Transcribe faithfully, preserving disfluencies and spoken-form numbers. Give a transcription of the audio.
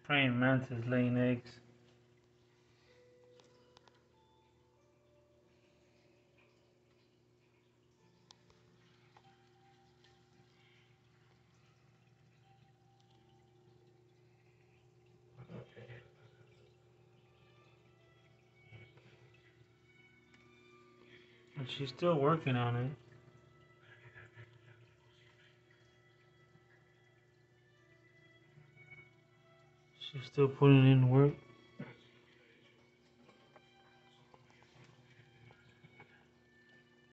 Praying mantis laying eggs. And she's still working on it. She's still putting in work.